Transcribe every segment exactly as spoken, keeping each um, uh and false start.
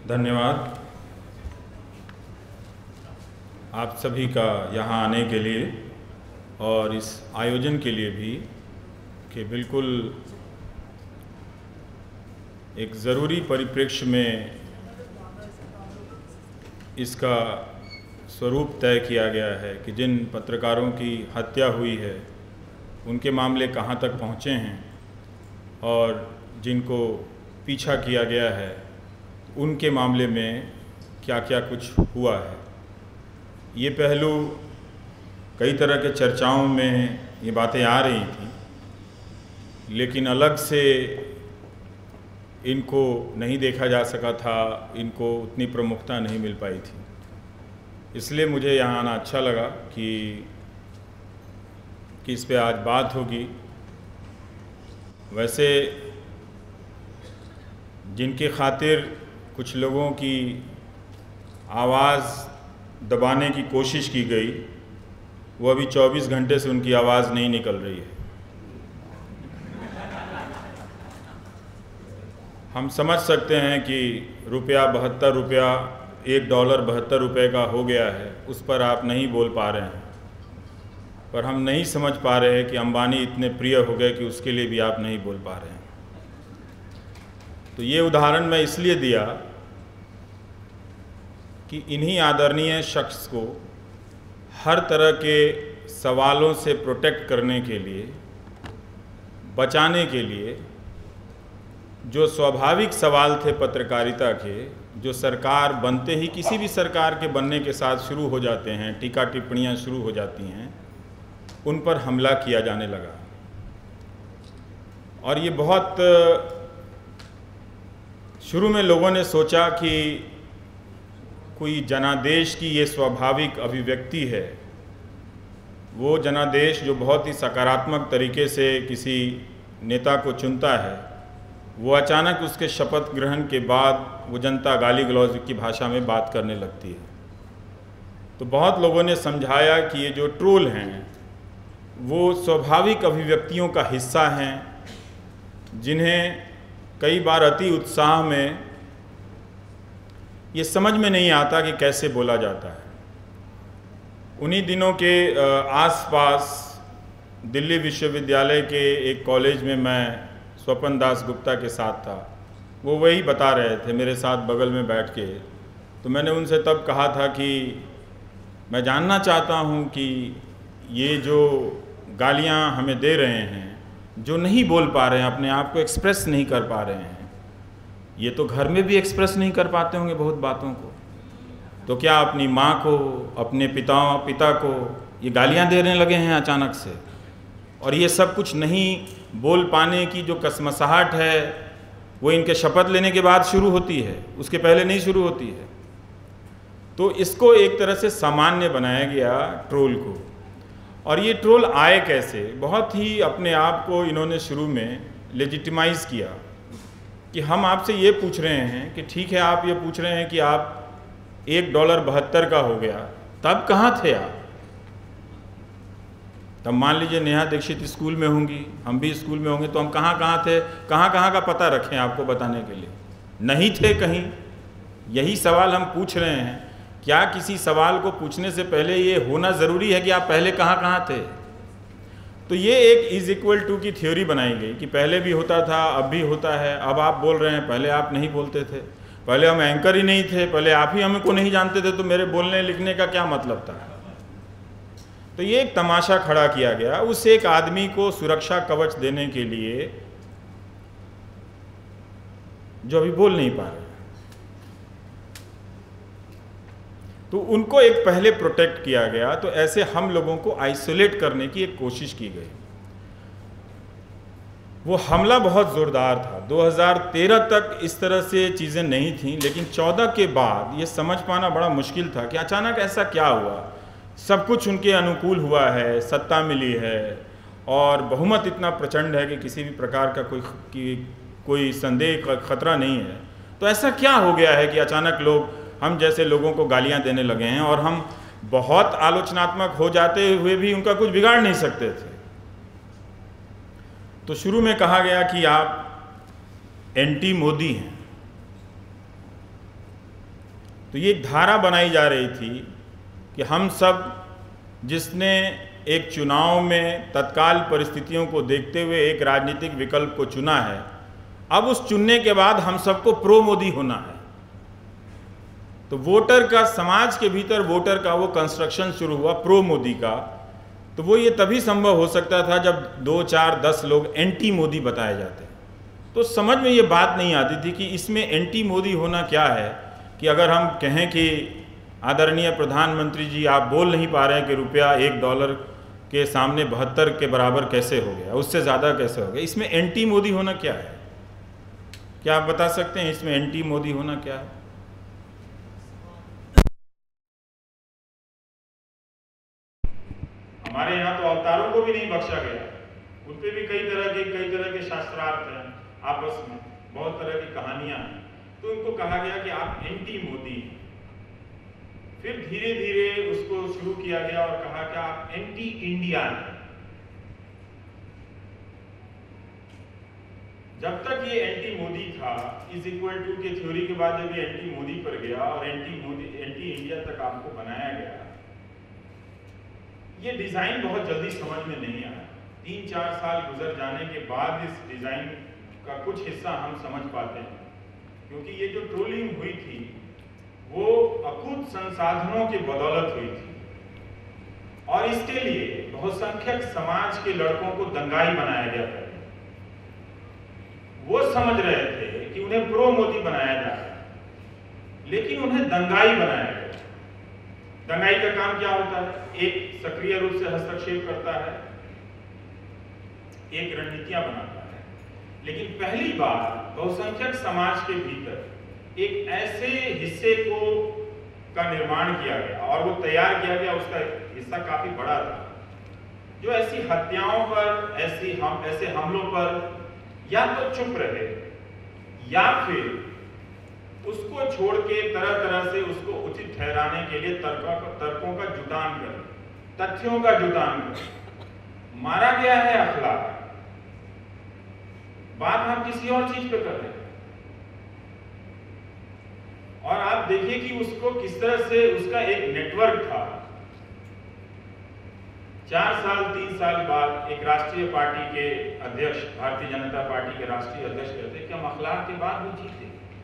धन्यवाद आप सभी का यहाँ आने के लिए और इस आयोजन के लिए भी कि बिल्कुल एक ज़रूरी परिप्रेक्ष्य में इसका स्वरूप तय किया गया है कि जिन पत्रकारों की हत्या हुई है उनके मामले कहाँ तक पहुँचे हैं और जिनको पीछा किया गया है उनके मामले में क्या क्या कुछ हुआ है। ये पहलू कई तरह के चर्चाओं में ये बातें आ रही थी, लेकिन अलग से इनको नहीं देखा जा सका था, इनको उतनी प्रमुखता नहीं मिल पाई थी। इसलिए मुझे यहाँ आना अच्छा लगा कि कि इस पे आज बात होगी। वैसे जिनकी खातिर कुछ लोगों की आवाज़ दबाने की कोशिश की गई, वो अभी चौबीस घंटे से उनकी आवाज़ नहीं निकल रही है। हम समझ सकते हैं कि रुपया बहत्तर रुपया एक डॉलर बहत्तर रुपये का हो गया है, उस पर आप नहीं बोल पा रहे हैं, पर हम नहीं समझ पा रहे हैं कि अंबानी इतने प्रिय हो गए कि उसके लिए भी आप नहीं बोल पा रहे हैं। तो ये उदाहरण मैं इसलिए दिया कि इन्हीं आदरणीय शख्स को हर तरह के सवालों से प्रोटेक्ट करने के लिए, बचाने के लिए, जो स्वाभाविक सवाल थे पत्रकारिता के, जो सरकार बनते ही किसी भी सरकार के बनने के साथ शुरू हो जाते हैं, टीका टिप्पणियां शुरू हो जाती हैं, उन पर हमला किया जाने लगा। और ये बहुत शुरू में लोगों ने सोचा कि कोई जनादेश की ये स्वाभाविक अभिव्यक्ति है, वो जनादेश जो बहुत ही सकारात्मक तरीके से किसी नेता को चुनता है, वो अचानक उसके शपथ ग्रहण के बाद वो जनता गाली गलौज की भाषा में बात करने लगती है। तो बहुत लोगों ने समझाया कि ये जो ट्रोल हैं वो स्वाभाविक अभिव्यक्तियों का हिस्सा हैं, जिन्हें कई बार अति उत्साह में ये समझ में नहीं आता कि कैसे बोला जाता है। उन्हीं दिनों के आसपास दिल्ली विश्वविद्यालय के एक कॉलेज में मैं स्वपन दास गुप्ता के साथ था। वो वही बता रहे थे मेरे साथ बगल में बैठ के। तो मैंने उनसे तब कहा था कि मैं जानना चाहता हूँ कि ये जो गालियाँ हमें दे रहे हैं, जो नहीं बोल पा रहे हैं, अपने आप को एक्सप्रेस नहीं कर पा रहे हैं, ये तो घर में भी एक्सप्रेस नहीं कर पाते होंगे बहुत बातों को, तो क्या अपनी माँ को, अपने पिता पिता को ये गालियाँ देने लगे हैं अचानक से? और ये सब कुछ नहीं बोल पाने की जो कसमसाहट है वो इनके शपथ लेने के बाद शुरू होती है, उसके पहले नहीं शुरू होती है। तो इसको एक तरह से सामान्य बनाया गया ट्रोल को। और ये ट्रोल आए कैसे? बहुत ही अपने आप को इन्होंने शुरू में लेजिटिमाइज़ किया कि हम आपसे ये पूछ रहे हैं कि ठीक है, आप ये पूछ रहे हैं कि आप एक डॉलर बहत्तर का हो गया, तब कहाँ थे आप? तब मान लीजिए नेहा दीक्षित स्कूल में होंगी, हम भी स्कूल में होंगे, तो हम कहाँ कहाँ थे, कहाँ कहाँ का पता रखें आपको बताने के लिए? नहीं थे कहीं। यही सवाल हम पूछ रहे हैं। क्या किसी सवाल को पूछने से पहले ये होना ज़रूरी है कि आप पहले कहाँ कहाँ थे? तो ये एक इज इक्वल टू की थ्योरी बनाई गई कि पहले भी होता था, अब भी होता है। अब आप बोल रहे हैं, पहले आप नहीं बोलते थे, पहले हम एंकर ही नहीं थे, पहले आप ही हमको नहीं जानते थे, तो मेरे बोलने लिखने का क्या मतलब था? तो ये एक तमाशा खड़ा किया गया उस एक आदमी को सुरक्षा कवच देने के लिए जो अभी बोल नहीं पा रहे। तो उनको एक पहले प्रोटेक्ट किया गया। तो ऐसे हम लोगों को आइसोलेट करने की एक कोशिश की गई। वो हमला बहुत ज़ोरदार था। दो हज़ार तेरह तक इस तरह से चीज़ें नहीं थीं, लेकिन चौदह के बाद ये समझ पाना बड़ा मुश्किल था कि अचानक ऐसा क्या हुआ। सब कुछ उनके अनुकूल हुआ है, सत्ता मिली है और बहुमत इतना प्रचंड है कि किसी भी प्रकार का कोई कि कोई संदेह का खतरा नहीं है। तो ऐसा क्या हो गया है कि अचानक लोग हम जैसे लोगों को गालियां देने लगे हैं और हम बहुत आलोचनात्मक हो जाते हुए भी उनका कुछ बिगाड़ नहीं सकते थे। तो शुरू में कहा गया कि आप एंटी मोदी हैं, तो ये एक धारा बनाई जा रही थी कि हम सब जिसने एक चुनाव में तत्काल परिस्थितियों को देखते हुए एक राजनीतिक विकल्प को चुना है, अब उस चुनने के बाद हम सबको प्रो मोदी होना है। तो वोटर का, समाज के भीतर वोटर का वो कंस्ट्रक्शन शुरू हुआ प्रो मोदी का। तो वो ये तभी संभव हो सकता था जब दो चार दस लोग एंटी मोदी बताए जाते। तो समझ में ये बात नहीं आती थी कि इसमें एंटी मोदी होना क्या है, कि अगर हम कहें कि आदरणीय प्रधानमंत्री जी आप बोल नहीं पा रहे हैं कि रुपया एक डॉलर के सामने बहत्तर के बराबर कैसे हो गया, उससे ज़्यादा कैसे हो गया, इसमें एंटी मोदी होना क्या है? क्या आप बता सकते हैं इसमें एंटी मोदी होना क्या है? हमारे यहाँ तो अवतारों को भी नहीं बख्शा गया, उन पे भी कई तरह के कई तरह के शास्त्रार्थ हैं, आपस में बहुत तरह की कहानियां हैं। तो उनको कहा गया कि आप एंटी मोदी हैं। फिर धीरे धीरे उसको शुरू किया गया और कहा कि आप एंटी इंडिया हैं। जब तक ये एंटी मोदी था, इज इक्वल टू के थ्योरी के बाद जब ये एंटी मोदी पर गया और एंटी मोदी एंटी इंडिया तक आपको बनाया गया, ये डिजाइन बहुत जल्दी समझ में नहीं आया। तीन चार साल गुजर जाने के बाद इस डिजाइन का कुछ हिस्सा हम समझ पाते हैं, क्योंकि ये जो ट्रोलिंग हुई थी वो अकूत संसाधनों की बदौलत हुई थी और इसके लिए बहुसंख्यक समाज के लड़कों को दंगाई बनाया गया था। वो समझ रहे थे कि उन्हें प्रो मोदी बनाया जा रहा है, लेकिन उन्हें दंगाई बनाया गया। दंगाई का काम क्या होता है? एक सक्रिय रूप से हस्तक्षेप करता है, एक रणनीतियां बनाता है। लेकिन पहली बार बहुसंख्यक समाज के भीतर एक ऐसे हिस्से को का निर्माण किया गया और वो तैयार किया गया, उसका हिस्सा काफी बड़ा था, जो ऐसी हत्याओं पर, ऐसी हम ऐसे हमलों पर या तो चुप रहे या फिर उसको छोड़ के तरह तरह से उसको उचित ठहराने के लिए तर्कों का तर्कों का जुटान करे, तथ्यों का जुटान करे। मारा गया है अखलाक, बात हम किसी और चीज पे कर रहे हैं। और आप देखिए कि उसको किस तरह से उसका एक नेटवर्क था। चार साल तीन साल बाद एक राष्ट्रीय पार्टी के अध्यक्ष, भारतीय जनता पार्टी के राष्ट्रीय अध्यक्ष कहते कि हम अखलाक के बाद वो जीते।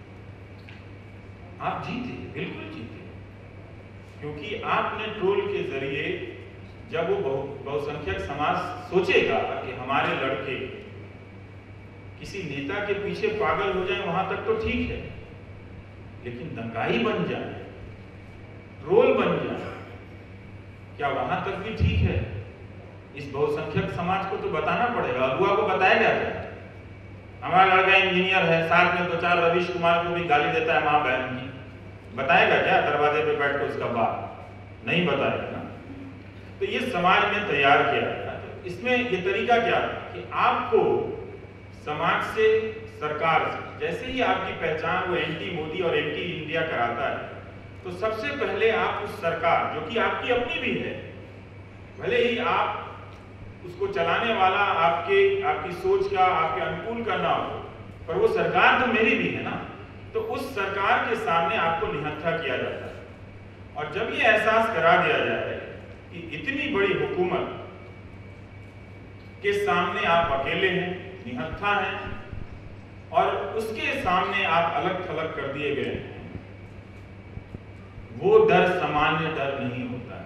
आप जीते, बिल्कुल जीते, क्योंकि आपने ट्रोल के जरिए जब वो बहुसंख्यक समाज सोचेगा कि हमारे लड़के किसी नेता के पीछे पागल हो जाए वहां तक तो ठीक है, लेकिन दंगाई बन जाए, ट्रोल बन जाए, क्या वहां तक भी ठीक है? इस बहुसंख्यक समाज को तो बताना पड़ेगा। अगुआ को बताएगा क्या? हमारा लड़का इंजीनियर है, साथ में दो चार रवीश कुमार को भी गाली देता है माँ बहन की, बताएगा क्या दरवाजे पे बैठ कर उसका बात? नहीं बताएगा ना। तो ये समाज में तैयार किया गया। तो इसमें ये तरीका क्या था कि आपको समाज से, सरकार से, जैसे ही आपकी पहचान वो एंटी मोदी और एंटी इंडिया कराता है, तो सबसे पहले आप उस सरकार, जो कि आपकी अपनी भी है, भले ही आप उसको चलाने वाला आपके आपकी सोच का, आपके अनुकूल का ना हो, पर वो सरकार तो मेरी भी है ना। तो उस सरकार के सामने आपको निहत्था किया जाता है। और जब ये एहसास करा दिया जाए कि इतनी बड़ी हुकूमत के सामने आप अकेले हैं, निहत्था हैं, और उसके सामने आप अलग थलग कर दिए गए हैं, वो डर सामान्य डर नहीं होता है।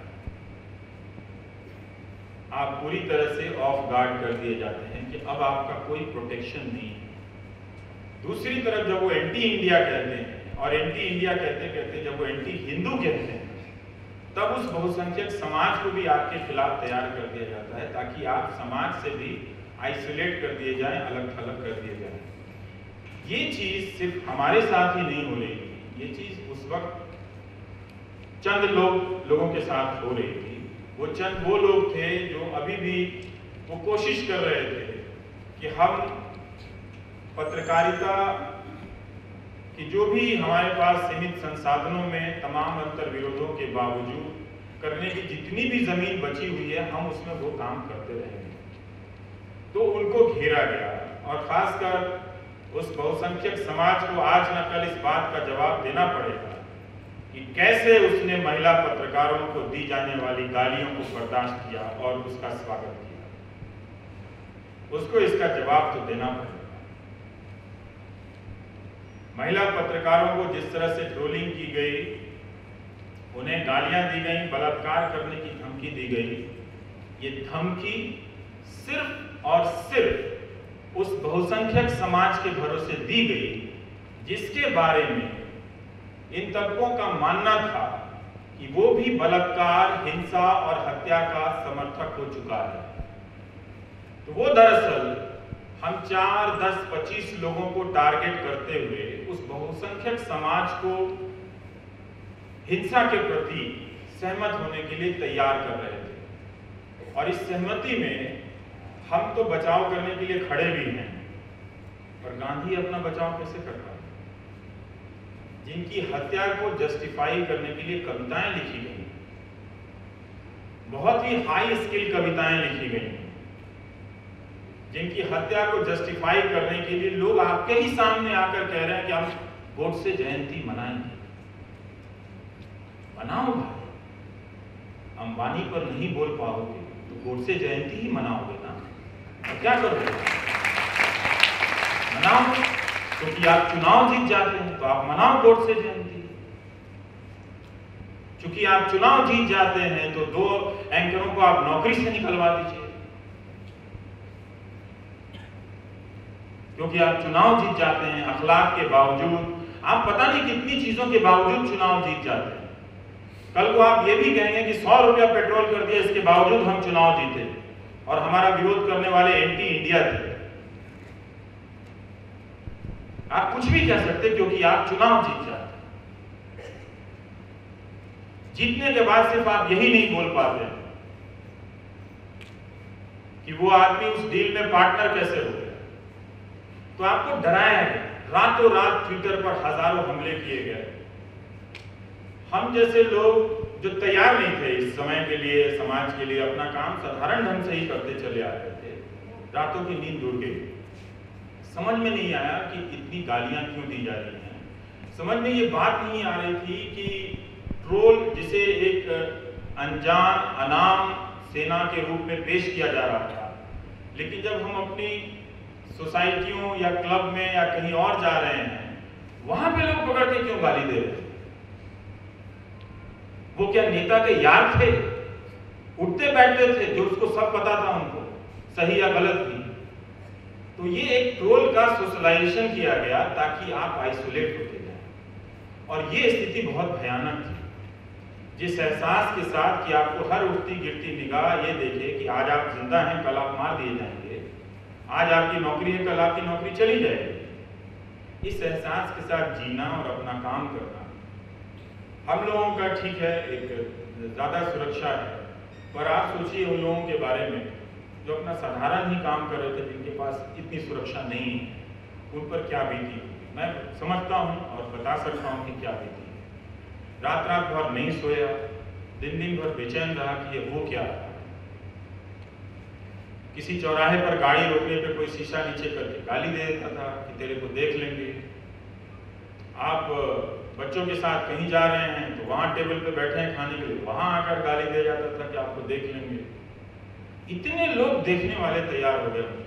आप पूरी तरह से ऑफ गार्ड कर दिए जाते हैं कि अब आपका कोई प्रोटेक्शन नहीं है। दूसरी तरफ जब वो एंटी इंडिया कहते हैं, और एंटी इंडिया कहते कहते जब वो एंटी हिंदू कहते हैं, तब उस बहुसंख्यक समाज को भी आपके खिलाफ तैयार कर दिया जाता है, ताकि आप समाज से भी आइसोलेट कर दिए जाएं, अलग थलग कर दिए जाएं। ये चीज सिर्फ हमारे साथ ही नहीं हो रही थी, ये चीज उस वक्त चंद लोग लोगों के साथ हो रही थी। वो चंद वो लोग थे जो अभी भी वो कोशिश कर रहे थे कि हम पत्रकारिता कि जो भी हमारे पास सीमित संसाधनों में तमाम अंतर विरोधों के बावजूद करने की जितनी भी जमीन बची हुई है, हम उसमें वो काम करते रहेंगे। तो उनको घेरा गया, और खासकर उस बहुसंख्यक समाज को आज न कल इस बात का जवाब देना पड़ेगा कि कैसे उसने महिला पत्रकारों को दी जाने वाली गालियों को बर्दाश्त किया और उसका स्वागत किया। उसको इसका जवाब तो देना पड़ेगा। महिला पत्रकारों को जिस तरह से ट्रोलिंग की गई, उन्हें गालियां दी गई, बलात्कार करने की धमकी दी गई, ये धमकी सिर्फ और सिर्फ उस बहुसंख्यक समाज के भरोसे दी गई जिसके बारे में इन तबकों का मानना था कि वो भी बलात्कार, हिंसा और हत्या का समर्थक हो चुका है। तो वो दरअसल हम चार, दस, पच्चीस लोगों को टारगेट करते हुए उस बहुसंख्यक समाज को हिंसा के प्रति सहमत होने के लिए तैयार कर रहे थे। और इस सहमति में हम तो बचाव करने के लिए खड़े भी हैं, पर गांधी अपना बचाव कैसे करता है? जिनकी हत्या को जस्टिफाई करने के लिए कविताएं लिखी गई, बहुत ही हाई स्किल कविताएं लिखी गई, जिनकी हत्या को जस्टिफाई करने के लिए लोग आपके ही सामने आकर कह रहे हैं कि हम गोडसे जयंती मनाएंगे। मनाओ भाई, अंबानी पर नहीं बोल पाओगे तो गोडसे जयंती ही मनाओगे ना, और क्या करोगे? मनाओ, क्योंकि आप चुनाव जीत जाते हैं तो आप मनाओ गोडसे जयंती। क्योंकि आप चुनाव जीत जाते हैं तो दो एंकरों को आप नौकरी से निकलवा दीजिए। क्योंकि आप चुनाव जीत जाते हैं अखलाक के बावजूद, आप पता नहीं कितनी चीजों के बावजूद चुनाव जीत जाते हैं। कल को आप ये भी कहेंगे कि सौ रुपया पेट्रोल कर दिया, इसके बावजूद हम चुनाव जीते और हमारा विरोध करने वाले एंटी इंडिया थे। आप कुछ भी कह सकते क्योंकि आप चुनाव जीत जाते। जीतने के बाद सिर्फ आप यही नहीं बोल पाते कि वो आदमी उस डील में पार्टनर कैसे हो गया, तो आपको डराया गया। रातों रात ट्विटर पर हजारों हमले किए गए। हम जैसे लोग जो तैयार नहीं थे इस समय के लिए, समाज के लिए, अपना काम साधारण ढंग से ही करते चले आ रहे थे, रातों की नींद उड़ गई। समझ में नहीं आया कि इतनी गालियां क्यों दी जा रही हैं। समझ में ये बात नहीं आ रही थी कि ट्रोल, जिसे एक अनजान अनाम सेना के रूप में पेश किया जा रहा था, लेकिन जब हम अपनी सोसाइटियों या क्लब में या कहीं और जा रहे हैं, वहां पे लोग पकड़ के क्यों गाली दे रहे हैं? वो क्या नेता के यार थे? उठते बैठते थे, जो उसको सब पता था उनको, सही या गलत भी। तो ये एक ट्रोल का सोशलाइजेशन किया गया ताकि आप आइसोलेट होते जाएं। और ये स्थिति बहुत भयानक थी। जिस एहसास के साथ कि आपको हर उठती गिरती निगाह ये देखे कि आज आप जिंदा हैं, कल आप मार दिए जाएंगे, आज आपकी नौकरी है, कल आपकी नौकरी चली जाएगी, इस एहसास के साथ जीना और अपना काम करना हम लोगों का ठीक है, एक ज़्यादा सुरक्षा है। पर आप सोचिए उन लोगों के बारे में जो अपना साधारण ही काम कर रहे थे, जिनके पास इतनी सुरक्षा नहीं है, उन पर क्या बीती। मैं समझता हूँ और बता सकता हूँ कि क्या बीती। रात रात भर नहीं सोया, दिन दिन भर बेचैन रहा कि ये वो क्या है। किसी चौराहे पर गाड़ी रोकने पे कोई शीशा नीचे करके गाली दे देता था कि तेरे को देख लेंगे। आप बच्चों के साथ कहीं जा रहे हैं तो वहां टेबल पे बैठे हैं खाने के लिए, वहां आकर गाली दे जाता था कि आपको देख लेंगे। इतने लोग देखने वाले तैयार हो गए।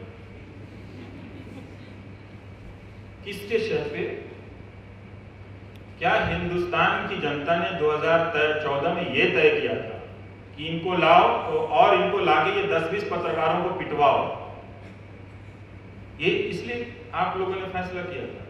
किसके शहर पे? क्या हिंदुस्तान की जनता ने दो हज़ार चौदह में यह तय किया था कि इनको लाओ तो और इनको लाके ये दस बीस पत्रकारों को पिटवाओ? ये इसलिए आप लोगों ने फैसला किया था।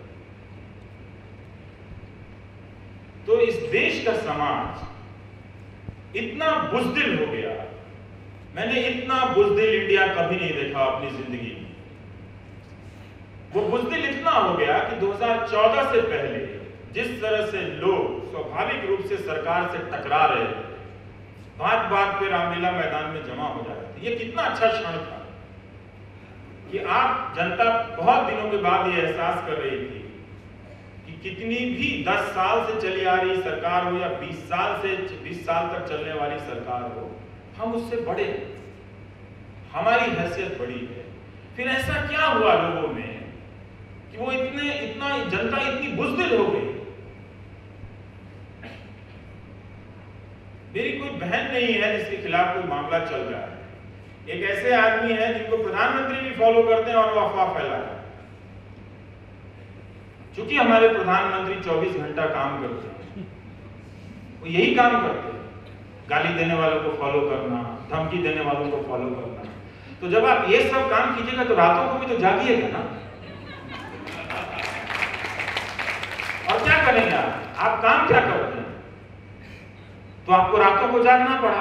तो इस देश का समाज इतना बुज़दिल हो गया, मैंने इतना बुज़दिल इंडिया कभी नहीं देखा अपनी जिंदगी में। वो बुज़दिल इतना हो गया कि दो हज़ार चौदह से पहले जिस तरह से लोग स्वाभाविक रूप से सरकार से टकरा रहे थे, बात बात पे रामलीला मैदान में जमा हो जा रहे थे, ये कितना अच्छा क्षण था कि आप जनता बहुत दिनों के बाद ये एहसास कर रही थी कि कितनी भी दस साल से चली आ रही सरकार हो या बीस साल से बीस साल तक चलने वाली सरकार हो, हम उससे बड़े, हमारी हैसियत बड़ी है। फिर ऐसा क्या हुआ लोगों में कि वो इतने इतना जनता इतनी बुज़दिल हो गई? मेरी कोई बहन नहीं है जिसके खिलाफ कोई मामला चल रहा है। एक ऐसे आदमी है जिनको प्रधानमंत्री भी फॉलो करते हैं और वो अफवाह फैला है। चूंकि हमारे प्रधानमंत्री चौबीस घंटा काम करते हैं, वो यही काम करते हैं, गाली देने वालों को फॉलो करना, धमकी देने वालों को फॉलो करना। तो जब आप ये सब काम कीजिएगा तो रातों को भी तो जागिएगा ना। और क्या करेंगे आप आप काम क्या करते हैं? तो आपको रातों को जागना पड़ा,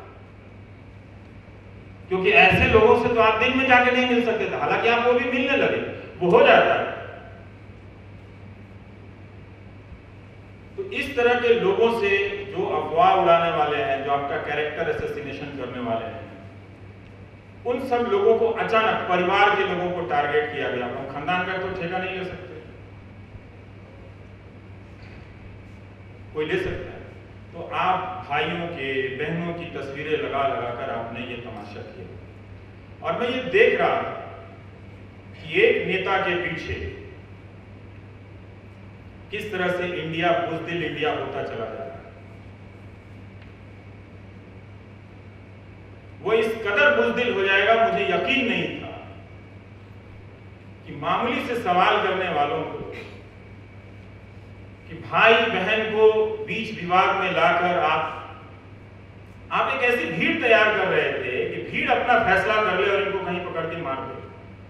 क्योंकि ऐसे लोगों से तो आप दिन में जाके नहीं मिल सकते थे। हालांकि आप वो भी मिलने लगे, वो हो जाता है। तो इस तरह के लोगों से जो अफवाह उड़ाने वाले हैं, जो आपका कैरेक्टर असैसिनेशन करने वाले हैं, उन सब लोगों को अचानक परिवार के लोगों को टारगेट किया गया। हम खानदान का तो ठेका नहीं ले सकते, कोई ले सकता है। तो आप भाइयों के, बहनों की तस्वीरें लगा लगा कर आपने ये तमाशा किया। और मैं ये देख रहा कि एक नेता के पीछे किस तरह से इंडिया बुज़दिल इंडिया होता चला जा रहा है। वो इस कदर बुज़दिल हो जाएगा, मुझे यकीन नहीं था कि मामूली से सवाल करने वालों को, कि भाई बहन को बीच विवाद में लाकर आप आप एक ऐसी भीड़ तैयार कर रहे थे कि भीड़ अपना फैसला कर ले और इनको कहीं पकड़ के मार दे।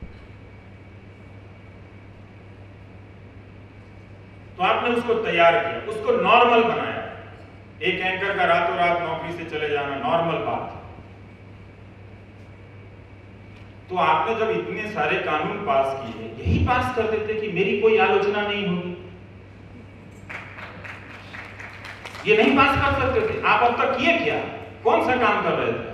तो आपने उसको तैयार किया, उसको नॉर्मल बनाया। एक एंकर का रातों रात नौकरी से चले जाना नॉर्मल बात। तो आपने जब इतने सारे कानून पास किए, यही पास कर देते कि मेरी कोई आलोचना नहीं होगी, ये नहीं पास कर सकते थे। आप अब तक किए क्या? कौन सा काम कर रहे थे?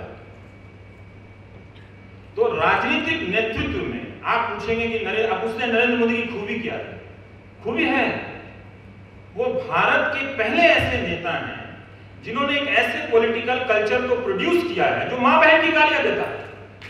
तो राजनीतिक नेतृत्व में आप पूछेंगे कि नरेंद्र अब उसने नरेंद्र मोदी की खूबी क्या है? खूबी है, वो भारत के पहले ऐसे नेता हैं जिन्होंने एक ऐसे पॉलिटिकल कल्चर को प्रोड्यूस किया है जो मां बहन की गालियां देता है,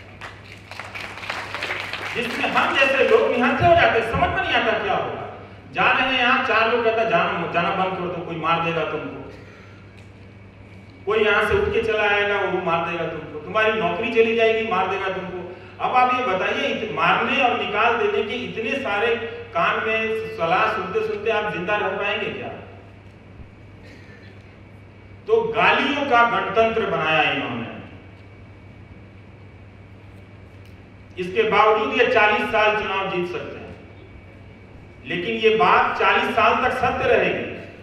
जिसमें हम जैसे लोग निहत्थे हो जाते, समझ में नहीं आता क्या होगा। जा रहे हैं यहाँ, चार लोग कहता जाना जाना बंद कर दो, कोई मार देगा तुमको, कोई यहाँ से उठ के चला आएगा वो मार देगा तुमको, तुम्हारी नौकरी चली जाएगी, मार देगा तुमको। अब आप ये बताइए, मारने और निकाल देने के इतने सारे कान में सलाह सुनते सुनते आप जिंदा रह पाएंगे क्या? तो गालियों का गणतंत्र बनाया इन्होंने। इसके बावजूद ये चालीस साल चुनाव जीत सकते हैं, लेकिन ये बात चालीस साल तक सत्य रहेगी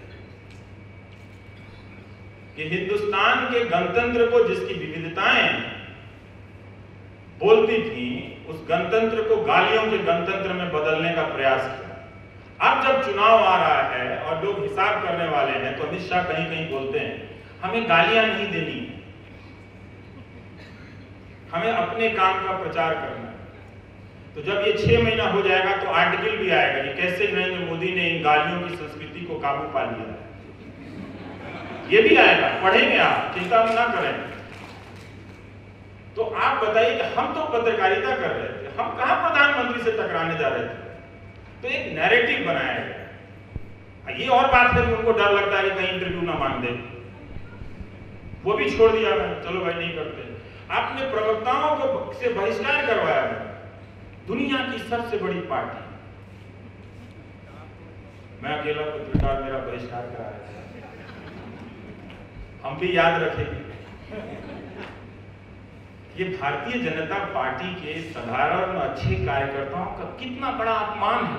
कि हिंदुस्तान के गणतंत्र को, जिसकी विविधताएं बोलती थी, उस गणतंत्र को गालियों के गणतंत्र में बदलने का प्रयास किया। अब जब चुनाव आ रहा है और लोग हिसाब करने वाले हैं, तो अमित शाह कहीं कहीं बोलते हैं हमें गालियां नहीं देनी, हमें अपने काम का प्रचार करना है। तो जब ये छह महीना हो जाएगा तो आर्टिकल भी आएगा कि कैसे नरेंद्र मोदी ने इन गालियों की संस्कृति को काबू पा लिया। ये भी आएगा, पढ़ेंगे आप, चिंता ना करें। तो आप बताइए कि हम तो पत्रकारिता कर रहे थे, हम कहां प्रधानमंत्री से टकराने जा रहे थे। तो एक नैरेटिव बनाया गया। ये और बात है कि उनको डर लगता है कि कहीं इंटरव्यू ना मांग दे, वो भी छोड़ दिया मैंने, चलो भाई नहीं करते। आपने प्रवक्ताओं को से बहिष्कार करवाया है, दुनिया की सबसे बड़ी पार्टी, मैं अकेला पत्रकार, मेरा बहिष्कार कराया था। हम भी याद रखेंगे, ये भारतीय जनता पार्टी के साधारण अच्छे कार्यकर्ताओं का कितना बड़ा अपमान है,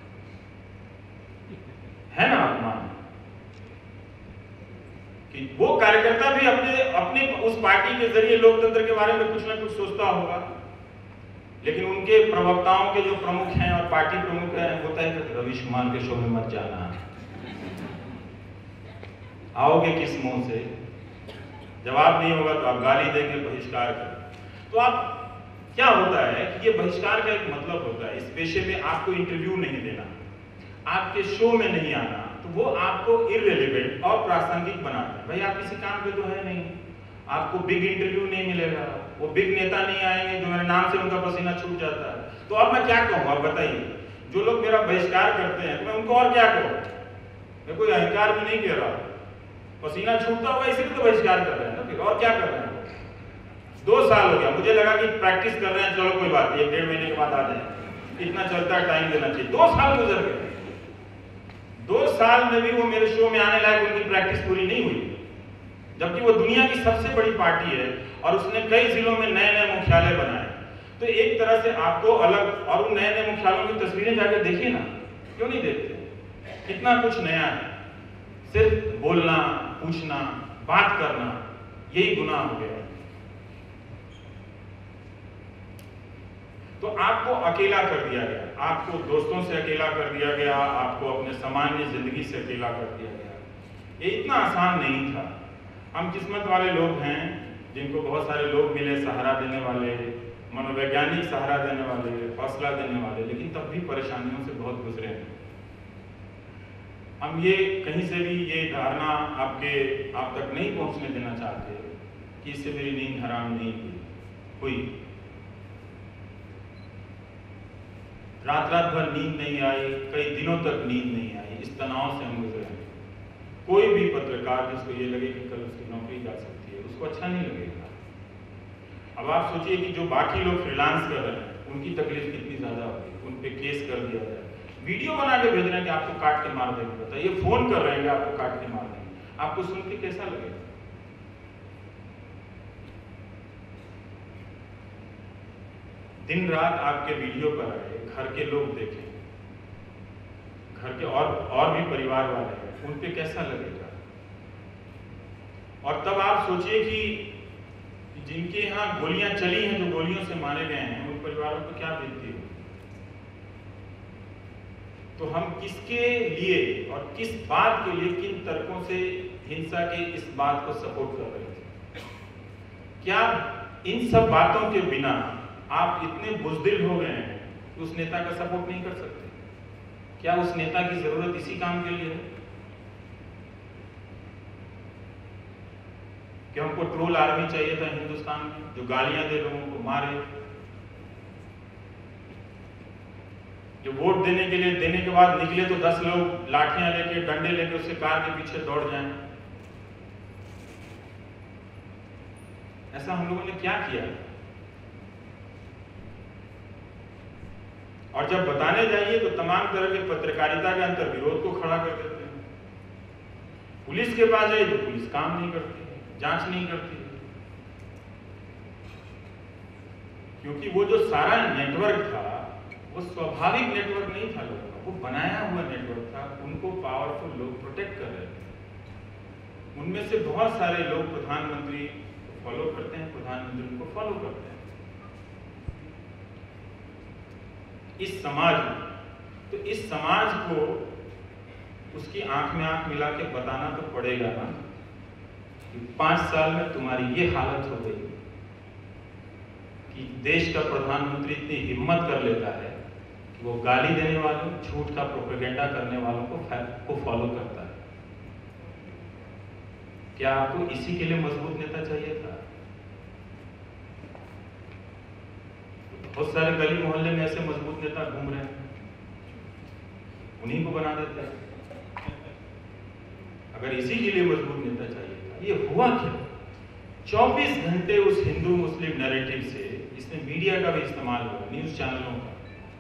है ना अपमान, कि वो कार्यकर्ता भी अपने अपने उस पार्टी के जरिए लोकतंत्र के बारे में कुछ ना कुछ सोचता होगा, लेकिन उनके प्रवक्ताओं के जो प्रमुख हैं और पार्टी प्रमुख हैं, होता है कि रवीश कुमार के शो में मत जाना, आओगे किस मुंह से, जवाब नहीं होगा तो आप गाली देंगे, बहिष्कार करें। तो आप क्या होता है कि ये बहिष्कार का एक मतलब होता है, इस पेशे में आपको इंटरव्यू नहीं देना, आपके शो में नहीं आना, तो वो आपको इररिलेवेंट और प्रासंगिक बनाता है। भाई आप किसी काम पे तो है नहीं, आपको बिग इंटरव्यू नहीं मिलेगा, वो बिग नेता नहीं आएंगे जो मेरे नाम से उनका पसीना छूट जाता है। तो अब मैं क्या कहूँ, आप बताइए, जो लोग मेरा बहिष्कार करते हैं तो मैं उनको और क्या कहूँ? मैं कोई अहंकार भी नहीं कह रहा, पसीना छूटता होगा इसलिए तो बहिष्कार कर रहे हैं ना, फिर और क्या कर रहे हैं। दो साल हो गया, मुझे लगा कि प्रैक्टिस कर रहे हैं, चलो कोई बात नहीं, एक डेढ़ महीने के बाद आ जाए, इतना चलता है, टाइम देना चाहिए। दो साल गुजर गए, दो साल में भी वो मेरे शो में आने लायक उनकी प्रैक्टिस पूरी नहीं हुई, जबकि वो दुनिया की सबसे बड़ी पार्टी है और उसने कई जिलों में नए नए मुख्यालय बनाए। तो एक तरह से आपको अलग, और उन नए नए मुख्यालयों की तस्वीरें जाकर देखिए ना, क्यों नहीं देखते, कितना कुछ नया है। सिर्फ बोलना, पूछना, बात करना, यही गुनाह हो गया। तो आपको अकेला कर दिया गया, आपको दोस्तों से अकेला कर दिया गया, आपको अपने सामान्य जिंदगी से अकेला कर दिया गया। ये इतना आसान नहीं था। हम किस्मत वाले लोग हैं जिनको बहुत सारे लोग मिले, सहारा देने वाले, मनोवैज्ञानिक सहारा देने वाले, हौसला देने वाले, लेकिन तब भी परेशानियों से बहुत गुजरे हैं। हम ये कहीं से भी ये धारणा आपके आप तक नहीं पहुंचने देना चाहते कि इससे मेरी नींद हराम नहीं हुई। रात रात भर नींद नहीं आई, कई दिनों तक नींद नहीं आई, इस तनाव से हम गुजरे हैं। कोई भी पत्रकार जिसको ये लगे कि कल उसकी नौकरी जा सकती है, उसको अच्छा नहीं लगेगा। अब आप सोचिए कि जो बाकी लोग फ्रीलांस कर रहे हैं उनकी तकलीफ कितनी ज्यादा होगी, उन पे केस कर दिया जाए, वीडियो बना के भेज रहे हैं कि आपको काट के मार देंगे, बताइए, फोन कर रहे हैं कि आपको काट के मार देंगे, आपको सुन के कैसा लगेगा। दिन रात आपके वीडियो पर आए, घर के लोग देखें, घर के और और भी परिवार वाले हैं, उन पे कैसा लगेगा। और तब आप सोचिए कि जिनके यहाँ गोलियां चली हैं, जो गोलियों से मारे गए हैं, उन परिवारों को क्या बीतती है। तो हम किसके लिए और किस बात के लिए, किन तर्कों से हिंसा के इस बात को सपोर्ट कर रहे थे। क्या इन सब बातों के बिना आप इतने बुज़दिल हो गए हैं कि उस नेता का सपोर्ट नहीं कर सकते? क्या उस नेता की जरूरत इसी काम के लिए है कि हमको ट्रोल आर्मी चाहिए था हिंदुस्तान में, जो गालियां दे, लोगों को मारे, जो वोट देने के लिए देने के बाद निकले तो दस लोग लाठियां लेके, डंडे लेके उसके कार के पीछे दौड़ जाएं। ऐसा हम लोगों ने क्या किया? और जब बताने जाइए तो तमाम तरह के पत्रकारिता के अंतर विरोध को खड़ा कर देते हैं। पुलिस के पास जाइए तो पुलिस काम नहीं करती है, जांच नहीं करती है, क्योंकि वो जो सारा नेटवर्क था वो स्वाभाविक नेटवर्क नहीं था लोगों का, वो बनाया हुआ नेटवर्क था। उनको पावरफुल लोग प्रोटेक्ट कर रहे थे। उनमें से बहुत सारे लोग प्रधानमंत्री को फॉलो करते हैं, प्रधानमंत्री उनको फॉलो करते हैं। इस समाज में, तो इस समाज को उसकी आंख में आंख मिला के बताना तो पड़ेगा ना कि पांच साल में तुम्हारी ये हालत हो गई कि देश का प्रधानमंत्री इतनी हिम्मत कर लेता है कि वो गाली देने वालों, झूठ का प्रोपेगेंडा करने वालों को को फॉलो करता है। क्या आपको इसी के लिए मजबूत नेता चाहिए था? बहुत सारे गली मोहल्ले में ऐसे मजबूत नेता घूम रहे हैं, उन्हीं को बना देते हैं। अगर इसी के लिए मजबूत नेता चाहिए था, ये हुआ क्या? चौबीस घंटे उस हिंदू मुस्लिम नैरेटिव से इसमें मीडिया का भी इस्तेमाल हुआ, न्यूज चैनलों का।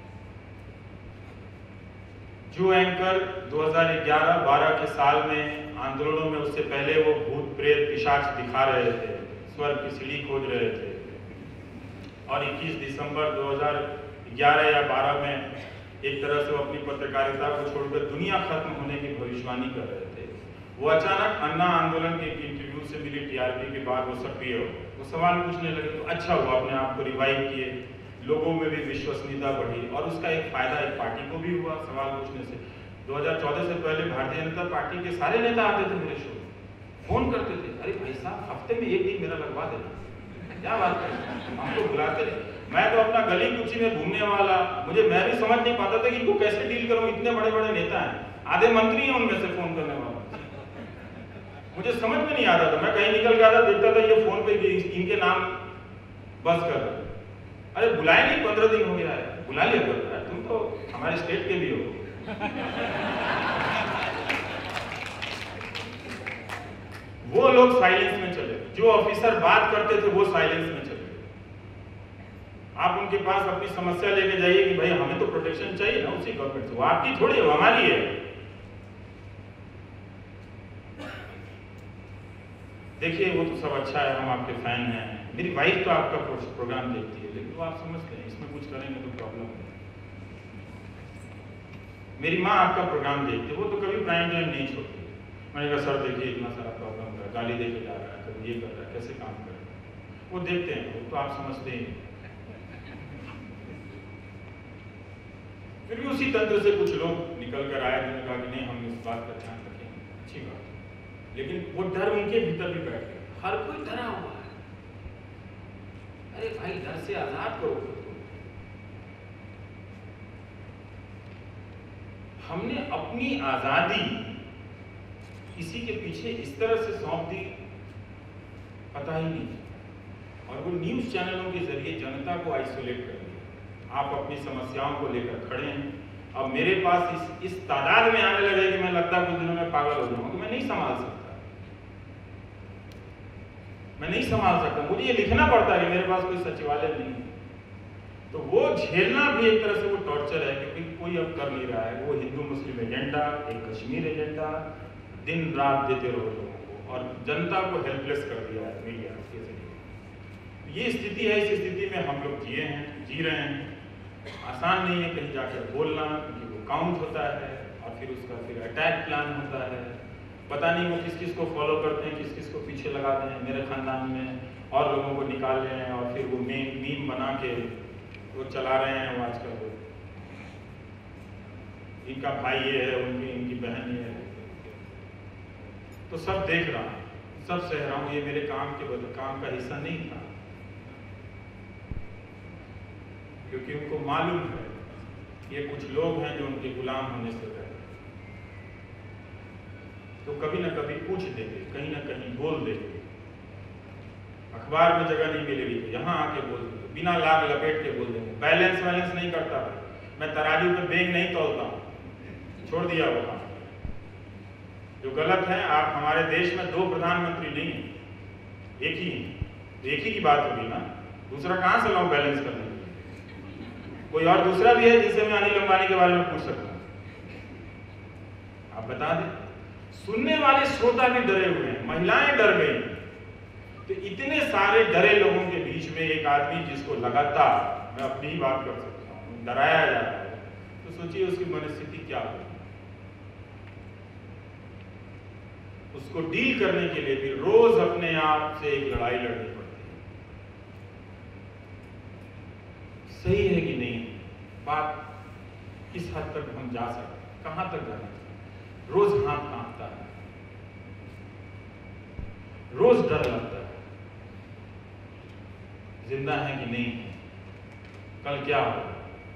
जो एंकर दो हज़ार ग्यारह बारह के साल में आंदोलनों में, उससे पहले वो भूत प्रेत पिशाच दिखा रहे थे, स्वर्ग की सीढ़ी खोज रहे थे, और इक्कीस दिसंबर दो हज़ार ग्यारह या बारह में एक तरह से वो अपनी पत्रकारिता को छोड़कर दुनिया खत्म होने की भविष्यवाणी कर रहे थे। वो अचानक अन्ना आंदोलन के एक इंटरव्यू से मिली टीआरपी के बाद वो सक्रिय हो, वो सवाल पूछने लगे, तो अच्छा हुआ, अपने आप को रिवाइव किए, लोगों में भी विश्वसनीयता बढ़ी, और उसका एक फायदा एक पार्टी को भी हुआ सवाल पूछने से। दो हज़ार चौदह से पहले भारतीय जनता पार्टी के सारे नेता आते थे मेरे शो, फोन करते थे, अरे भाई साहब हफ्ते में एक दिन मेरा लगवा देना, क्या बात है, हमको बुलाते नहीं। मैं तो अपना गली कुची में घूमने वाला, मुझे मैं भी समझ नहीं पाता था कि इनको कैसे डील करूं, इतने बड़े बड़े नेता हैं, आधे मंत्री हैं उनमें से फोन करने वाला, मुझे समझ में नहीं आता था। मैं कहीं निकल के आता देखता था ये फोन पे इनके नाम बस कर रहे, अरे बुलाए नहीं, पंद्रह दिन हो गया है, बुला लिया करो यार, तुम तो हमारे स्टेट के भी हो। वो लोग साइलेंस में चले गए, जो ऑफिसर बात करते थे वो साइलेंस में चले गए। आप उनके पास अपनी समस्या लेके जाइए कि भाई हमें तो प्रोटेक्शन चाहिए ना उसी गवर्नमेंट से, वो आपकी थोड़ी है, वो हमारी है। देखिए वो तो सब अच्छा है, हम आपके फैन हैं, मेरी वाइफ तो आपका प्रोग्राम देखती है, लेकिन वो आप समझते हैं इसमें कुछ करेंगे तो प्रॉब्लम है। मेरी माँ आपका प्रोग्राम देखती है, वो तो कभी प्राइम टाइम नहीं छोड़ती। मैंने कहा सर देखिए इतना सारा प्रॉब्लम कर, गाली दे के जा रहा है, कभी ये कर रहा है, कैसे काम कर रहा है, वो देखते हैं, वो तो आप समझते हैं। फिर भी उसी तंत्र से कुछ लोग निकल कर आए जिन्होंने कहा कि नहीं हम इस बात का ध्यान रखेंगे, अच्छी बात है, लेकिन वो डर उनके भीतर भी बैठ गया। हर कोई डरा हुआ है, अरे भाई डर से आजाद करो खुद को। हमने अपनी आजादी किसी के पीछे इस तरह से सौंप दी, पता ही नहीं, और वो न्यूज चैनलों के जरिए जनता को आइसोलेट कर दिया। आप अपनी समस्याओं को लेकर खड़े हैं, अब मेरे पास इस इस तादाद में आने लगे कि मैं लगता है कुछ दिनों में पागल हो जाऊंगा, मैं नहीं संभाल सकता, मैं नहीं संभाल सकता, मुझे ये लिखना पड़ता है कि मेरे पास कोई सचिवालय नहीं है। तो वो झेलना भी एक तरह से वो टॉर्चर है, क्योंकि कोई अब कर नहीं रहा है। वो हिंदू मुस्लिम एजेंडा, एक कश्मीर एजेंडा, दिन रात देते रहो लोगों को, और जनता को हेल्पलेस कर दिया है मीडिया के जरिए। ये स्थिति है, इस स्थिति में हम लोग जिए हैं, जी रहे हैं। आसान नहीं है कहीं जाकर बोलना, क्योंकि वो काउंट होता है और फिर उसका फिर अटैक प्लान होता है, पता नहीं वो किस किस को फॉलो करते हैं, किस किस को पीछे लगाते हैं। मेरे खानदान में और लोगों को निकाल रहे हैं और फिर वो मीम मीम बना के वो चला रहे हैं। वो आजकल वो इनका भाई ये है, उनकी इनकी बहन ये है, तो सब देख रहा हूँ, सब सह रहा हूँ। ये मेरे काम के बदले काम का हिस्सा नहीं था, क्योंकि उनको मालूम है ये कुछ लोग हैं जो उनके गुलाम होने से रहे, तो कभी ना कभी पूछ देंगे, कहीं ना कहीं बोल देंगे। अखबार में जगह नहीं मिलेगी तो यहाँ आके बोल देंगे, बिना लाग लपेट के बोल देंगे। बैलेंस वैलेंस नहीं करता मैं, तराजू पे बेग नहीं तोलता हूँ, छोड़ दिया वो काम जो गलत है। आप हमारे देश में दो प्रधानमंत्री नहीं है, एक ही है, एक ही की बात होगी ना, दूसरा कहाँ से लाऊं बैलेंस करने? कोई और दूसरा भी है जिससे मैं अनिल अंबानी के बारे में पूछ सकता हूँ, आप बता दें। सुनने वाले श्रोता भी डरे हुए हैं, महिलाएं डर गई। तो इतने सारे डरे लोगों के बीच में एक आदमी जिसको लगातार, मैं अपनी ही बात कर सकता हूँ, डराया जा रहा है, तो सोचिए उसकी मनस्थिति क्या होगी। उसको डील करने के लिए भी रोज अपने आप से एक लड़ाई लड़नी पड़ती है। सही है कि नहीं? बात किस हद तक हम जा सकते, कहां तक जाना चाहिए? रोज हाथ कांपता है, रोज डर लगता है, जिंदा है कि नहीं है, कल क्या होगा।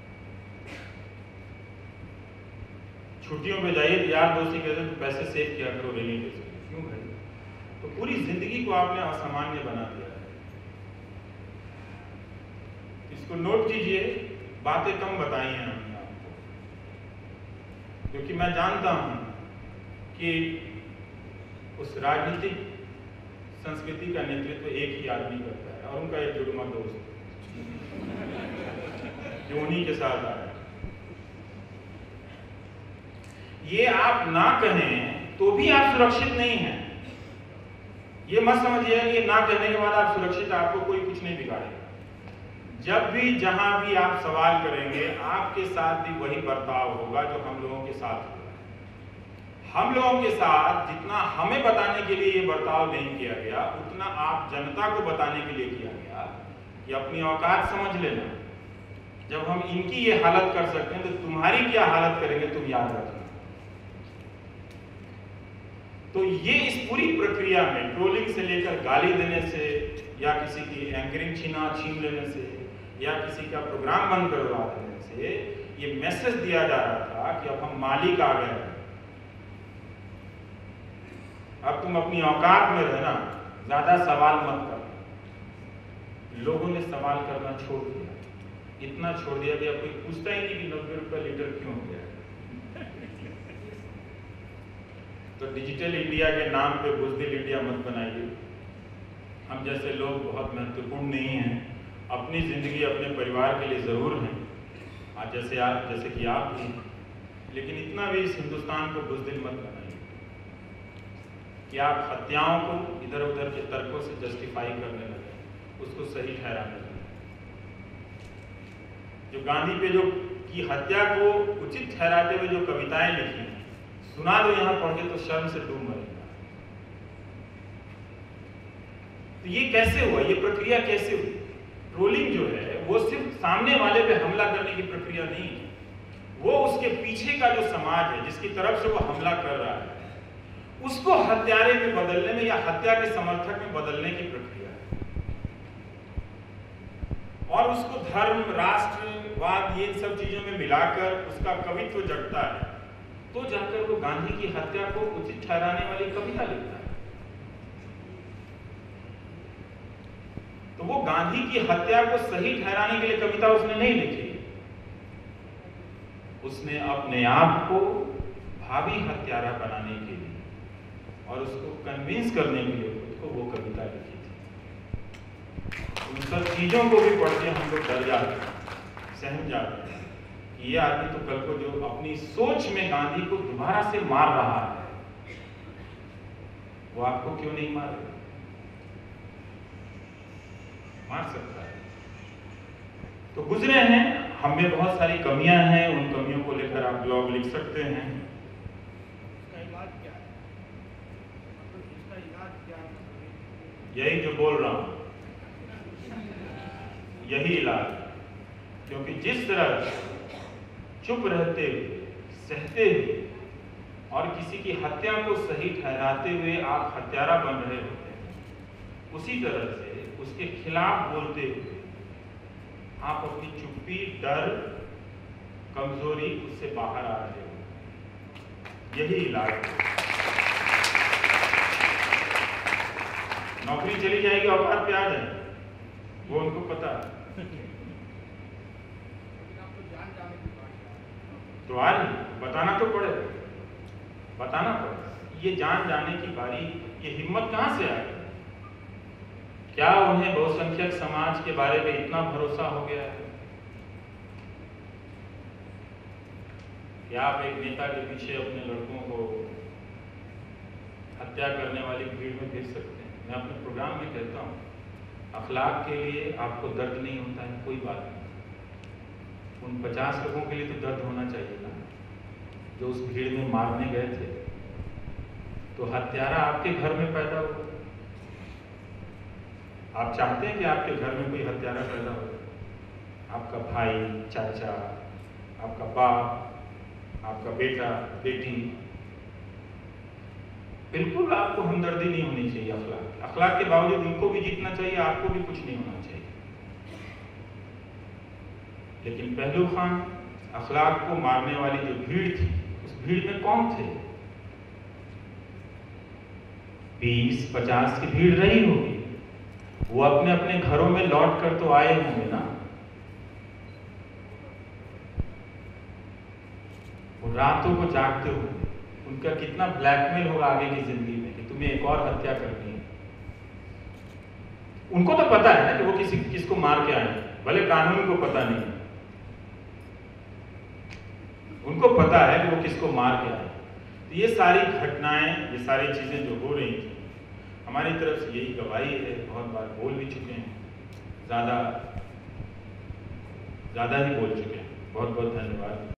छुट्टियों पे जाइए तो यार दोस्ती कहते हैं तो पैसे सेव किया करो रेनी डे से, क्यों भाई? तो पूरी जिंदगी को आपने असामान्य बना दिया है। इसको नोट कीजिए, बातें कम बताई हैं हमने आपको, क्योंकि मैं जानता हूं कि उस राजनीतिक संस्कृति का नेतृत्व एक ही आदमी करता है, और उनका एक जुड़वा दोस्त जो उन्हीं के साथ आ रहा है। ये आप ना कहें तो भी आप सुरक्षित नहीं हैं। ये मत समझिए कि ना कहने के बाद आप सुरक्षित, आपको कोई कुछ नहीं बिगाड़ेगा। जब भी जहां भी आप सवाल करेंगे, आपके साथ भी वही बर्ताव होगा जो हम लोगों के साथ हुआ है। हम लोगों के साथ जितना हमें बताने के लिए ये बर्ताव नहीं किया गया, उतना आप जनता को बताने के लिए किया गया कि अपनी औकात समझ लेना। जब हम इनकी ये हालत कर सकते हैं तो तुम्हारी क्या हालत करेंगे तुम याद रखना। तो ये इस पूरी प्रक्रिया में ट्रोलिंग से लेकर गाली देने से, या किसी की एंकरिंग छीना छीन लेने से, या किसी का प्रोग्राम बंद करवा देने से ये मैसेज दिया जा रहा था कि अब हम मालिक आ गए हैं, अब तुम अपनी औकात में रहना, ज्यादा सवाल मत करना। लोगों ने सवाल करना छोड़ दिया, इतना छोड़ दिया कि अब कोई पूछता ही नहीं कि नब्बे रुपए लीटर क्यों हो गया। तो डिजिटल इंडिया के नाम पे बुज़दिल इंडिया मत बनाइए। हम जैसे लोग बहुत महत्वपूर्ण नहीं हैं, अपनी ज़िंदगी अपने परिवार के लिए ज़रूर हैं, आज जैसे आप जैसे कि आप भी, लेकिन इतना भी इस हिंदुस्तान को बुज़दिल मत बनाइए कि आप हत्याओं को इधर उधर के तर्कों से जस्टिफाई करने लगे, उसको सही ठहराने लगे। जो गांधी पे जो की हत्या को उचित ठहराते हुए जो कविताएं लिखी हैं, सुना दो यहाँ पढ़ के तो शर्म से डूब मरेगा। तो ये कैसे हुआ, ये प्रक्रिया कैसे हुई? ट्रोलिंग जो है वो सिर्फ सामने वाले पे हमला करने की प्रक्रिया नहीं है, वो उसके पीछे का जो समाज है जिसकी तरफ से वो हमला कर रहा है, उसको हत्यारे में बदलने में या हत्या के समर्थक में बदलने की प्रक्रिया है। और उसको धर्म, राष्ट्रवाद, ये सब चीजों में मिलाकर उसका कवित्व जगता है, तो जाकर वो गांधी की हत्या को उचित ठहराने वाली कविता लिखता है। तो वो गांधी की हत्या को सही ठहराने के लिए कविता उसने नहीं लिखी, उसने अपने आप को भावी हत्यारा बनाने के लिए और उसको कन्विंस करने के लिए खुद को वो कविता लिखी थी। उन सब चीजों को भी पढ़ के हम लोग डर जाते हैं, सहम जाते हैं कि ये आदमी तो कल को जो अपनी सोच में गांधी को दोबारा से मार रहा है, वो आपको क्यों नहीं मारेगा? मार सकता है। तो गुजरे हैं, हम में बहुत सारी कमियां हैं, उन कमियों को लेकर आप ब्लॉग लिख सकते हैं। इसका इलाज क्या है? इसका इलाज क्या है? यही जो बोल रहा हूं, यही इलाज। क्योंकि जिस तरह चुप रहते हुए, सहते हुए और किसी की हत्या को सही ठहराते हुए आप हत्यारा बन रहे होते हैं, उसी तरह से उसके खिलाफ बोलते हुए आप अपनी चुप्पी, डर, कमजोरी उससे बाहर आ रहे हो। यही इलाज है। नौकरी चली जाएगी, औकात पे आ जाए, वो उनको पता है। तो आ रही, बताना तो पड़ेगा, बताना पड़ेगा। ये जान जाने की बारी, ये हिम्मत कहां से आई? क्या उन्हें बहुसंख्यक समाज के बारे में इतना भरोसा हो गया है कि आप एक नेता के पीछे अपने लड़कों को हत्या करने वाली भीड़ में भेज सकते हैं? मैं अपने प्रोग्राम में कहता हूँ, अखलाक के लिए आपको दर्द नहीं होता है, कोई बात नहीं। उन पचास लोगों के लिए तो दर्द होना चाहिए ना, जो उस भीड़ में मारने गए थे। तो हत्यारा आपके घर में पैदा हुआ। आप चाहते हैं कि आपके घर में कोई हत्यारा पैदा हो? आपका भाई, चाचा, आपका बाप, आपका बेटा, बेटी, बिल्कुल आपको हमदर्दी नहीं होनी चाहिए। अखलाक अखलाक के बावजूद उनको भी जीतना चाहिए, आपको भी कुछ नहीं होना चाहिए। लेकिन पहलू खान अखलाक को मारने वाली जो भीड़ थी, उस भीड़ में कौन थे? बीस पचास की भीड़ रही होगी। वो अपने अपने घरों में लौट कर तो आए होंगे ना। वो रातों को जागते होंगे, उनका कितना ब्लैकमेल होगा आगे की जिंदगी में कि तुम्हें एक और हत्या करनी है। उनको तो पता है ना कि वो किसी किसको मार के आए, भले कानून को पता नहीं है, उनको पता है कि वो किसको मार के आए। तो ये सारी घटनाएं, ये सारी चीजें जो हो रही थी, हमारी तरफ से यही गवाही है। बहुत बार बोल भी चुके हैं, ज़्यादा ज़्यादा ही बोल चुके हैं। बहुत बहुत धन्यवाद।